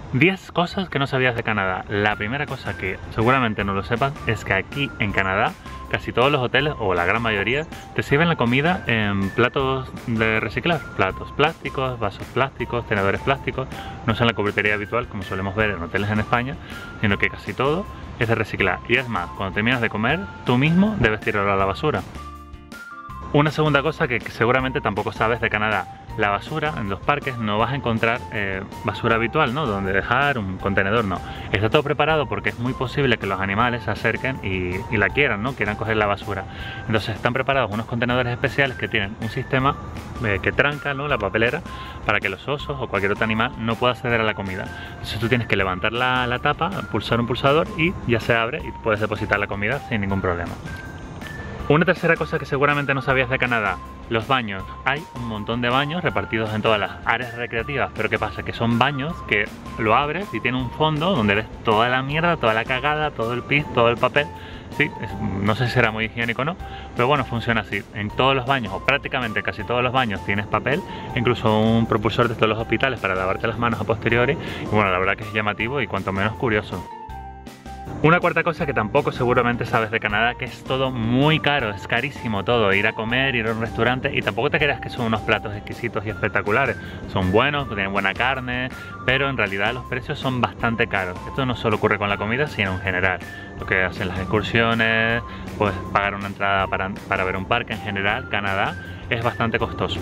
10 cosas que no sabías de Canadá. La primera cosa que seguramente no lo sepas es que aquí en Canadá casi todos los hoteles, o la gran mayoría, te sirven la comida en platos de reciclar. Platos plásticos, vasos plásticos, tenedores plásticos. No es en la cubertería habitual como solemos ver en hoteles en España, sino que casi todo es de reciclar. Y es más, cuando terminas de comer, tú mismo debes tirarlo a la basura. Una segunda cosa que seguramente tampoco sabes de Canadá: la basura en los parques no vas a encontrar basura habitual, ¿no? Donde dejar un contenedor, no. Está todo preparado porque es muy posible que los animales se acerquen y la quieran, ¿no? Quieran coger la basura. Entonces están preparados unos contenedores especiales que tienen un sistema que tranca, ¿no?, la papelera para que los osos o cualquier otro animal no pueda acceder a la comida. Entonces tú tienes que levantar la tapa, pulsar un pulsador y ya se abre y puedes depositar la comida sin ningún problema. Una tercera cosa que seguramente no sabías de Canadá: los baños. Hay un montón de baños repartidos en todas las áreas recreativas, pero ¿qué pasa? Que son baños que lo abres y tiene un fondo donde ves toda la mierda, toda la cagada, todo el pis, todo el papel. Sí, no sé si será muy higiénico o no, pero bueno, funciona así. En todos los baños, o prácticamente casi todos los baños, tienes papel, incluso un propulsor de todos los hospitales para lavarte las manos a posteriori. Y bueno, la verdad que es llamativo y cuanto menos curioso. Una cuarta cosa que tampoco seguramente sabes de Canadá: que es todo muy caro, es carísimo todo. Ir a comer, ir a un restaurante, y tampoco te creas que son unos platos exquisitos y espectaculares. Son buenos, tienen buena carne, pero en realidad los precios son bastante caros. Esto no solo ocurre con la comida, sino en general. Lo que hacen las excursiones, pues pagar una entrada para ver un parque. En general, Canadá es bastante costoso.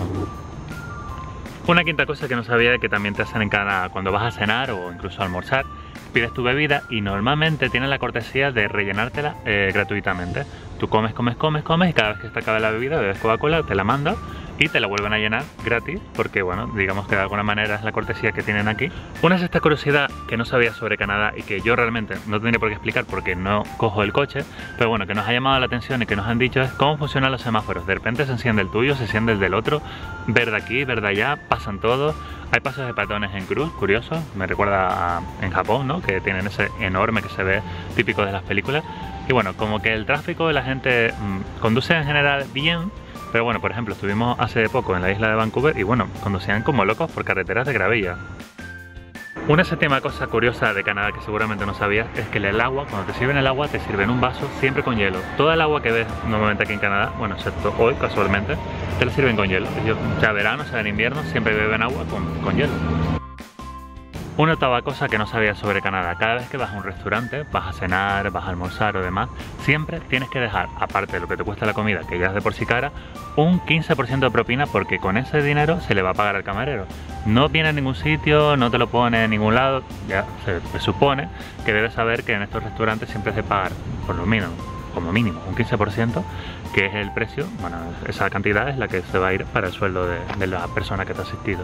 Una quinta cosa que no sabía que también te hacen en Canadá: cuando vas a cenar o incluso a almorzar, pides tu bebida y normalmente tienen la cortesía de rellenártela gratuitamente. Tú comes y cada vez que te acabe la bebida bebes Coca-Cola, te la mandan y te la vuelven a llenar gratis, porque bueno, digamos que de alguna manera es la cortesía que tienen aquí. Una sexta curiosidad que no sabía sobre Canadá y que yo realmente no tendría por qué explicar porque no cojo el coche, pero bueno, que nos ha llamado la atención y que nos han dicho, es cómo funcionan los semáforos. De repente se enciende el tuyo, se enciende el del otro, verde aquí, verde allá, pasan todos. Hay pasos de peatones en cruz, curioso, me recuerda en Japón, ¿no?, que tienen ese enorme que se ve típico de las películas. Y bueno, como que el tráfico, la gente conduce en general bien, pero bueno, por ejemplo, estuvimos hace poco en la isla de Vancouver y bueno, conducían como locos por carreteras de gravilla. Una séptima cosa curiosa de Canadá que seguramente no sabías es que el agua, cuando te sirven el agua, te sirven un vaso siempre con hielo. Toda el agua que ves normalmente aquí en Canadá, bueno, excepto hoy casualmente, te la sirven con hielo. Sea verano, sea en invierno, siempre beben agua con hielo. Una octava cosa que no sabías sobre Canadá: cada vez que vas a un restaurante, vas a cenar, vas a almorzar o demás, siempre tienes que dejar, aparte de lo que te cuesta la comida, que ya es de por sí cara, un 15% de propina, porque con ese dinero se le va a pagar al camarero. No viene a ningún sitio, no te lo pone en ningún lado, ya se supone que debes saber que en estos restaurantes siempre se paga por lo mínimo, como mínimo, un 15%, que es el precio. Bueno, esa cantidad es la que se va a ir para el sueldo de la persona que te ha asistido.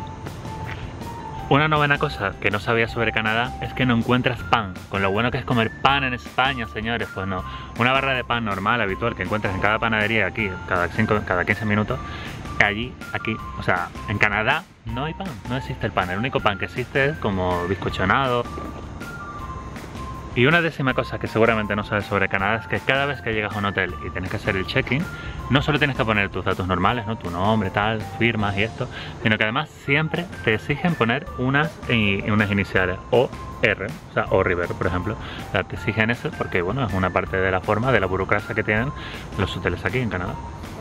Una novena cosa que no sabía sobre Canadá es que no encuentras pan. Con lo bueno que es comer pan en España, señores, pues no. Una barra de pan normal, habitual, que encuentras en cada panadería aquí, cada 15 minutos, aquí, o sea, en Canadá no hay pan, no existe el pan. El único pan que existe es como bizcochonado. Y una décima cosa que seguramente no sabes sobre Canadá es que cada vez que llegas a un hotel y tienes que hacer el check-in, no solo tienes que poner tus datos normales, ¿no?, tu nombre, tal, firmas y esto, sino que además siempre te exigen poner unas iniciales, o R, o sea, o River, por ejemplo. O sea, te exigen eso porque, bueno, es una parte de la forma, de la burocracia que tienen los hoteles aquí en Canadá.